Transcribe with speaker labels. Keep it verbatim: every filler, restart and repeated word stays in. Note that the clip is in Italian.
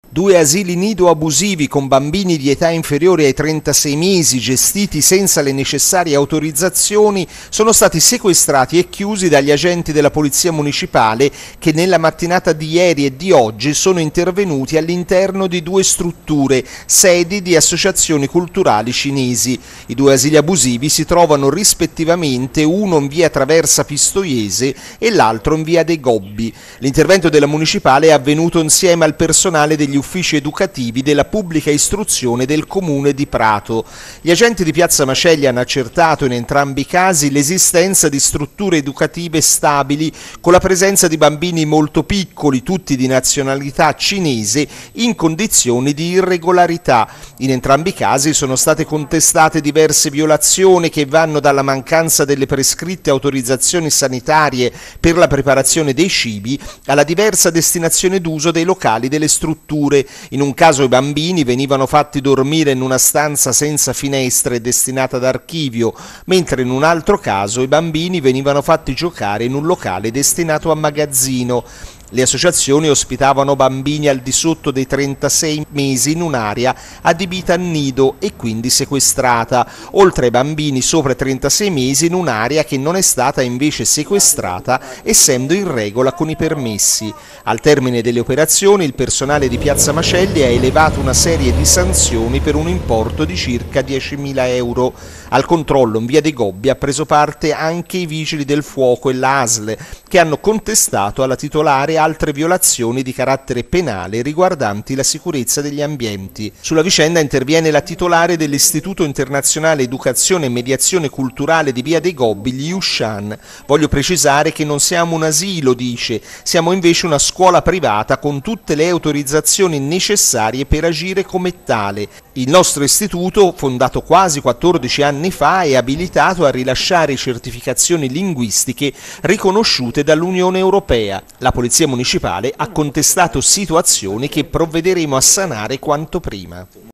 Speaker 1: Due asili nido abusivi con bambini di età inferiore ai trentasei mesi, gestiti senza le necessarie autorizzazioni, sono stati sequestrati e chiusi dagli agenti della Polizia Municipale che nella mattinata di ieri e di oggi sono intervenuti all'interno di due strutture, sedi di associazioni culturali cinesi. I due asili abusivi si trovano rispettivamente uno in via Traversa Pistoiese e l'altro in via dei Gobbi. L'intervento della Municipale è avvenuto insieme al personale degli uffici educativi della pubblica istruzione del comune di Prato. Gli agenti di Piazza Maceglie hanno accertato in entrambi i casi l'esistenza di strutture educative stabili con la presenza di bambini molto piccoli, tutti di nazionalità cinese, in condizioni di irregolarità. In entrambi i casi sono state contestate diverse violazioni che vanno dalla mancanza delle prescritte autorizzazioni sanitarie per la preparazione dei cibi alla diversa destinazione d'uso dei locali delle strutture. In un caso i bambini venivano fatti dormire in una stanza senza finestre destinata ad archivio, mentre in un altro caso i bambini venivano fatti giocare in un locale destinato a magazzino. Le associazioni ospitavano bambini al di sotto dei trentasei mesi in un'area adibita a nido e quindi sequestrata, oltre ai bambini sopra i trentasei mesi in un'area che non è stata invece sequestrata, essendo in regola con i permessi. Al termine delle operazioni il personale di Piazza Maceglie ha elevato una serie di sanzioni per un importo di circa diecimila euro. Al controllo in via dei Gobbi ha preso parte anche i vigili del fuoco e l'A S L, che hanno contestato alla titolare altre violazioni di carattere penale riguardanti la sicurezza degli ambienti. Sulla vicenda interviene la titolare dell'Istituto Internazionale Educazione e Mediazione Culturale di via dei Gobbi, Liu Shan. Voglio precisare che non siamo un asilo, dice, siamo invece una scuola privata con tutte le autorizzazioni necessarie per agire come tale. Il nostro istituto, fondato quasi quattordici anni fa, è abilitato a rilasciare certificazioni linguistiche riconosciute dall'Unione Europea. La Polizia Municipale ha contestato situazioni che provvederemo a sanare quanto prima.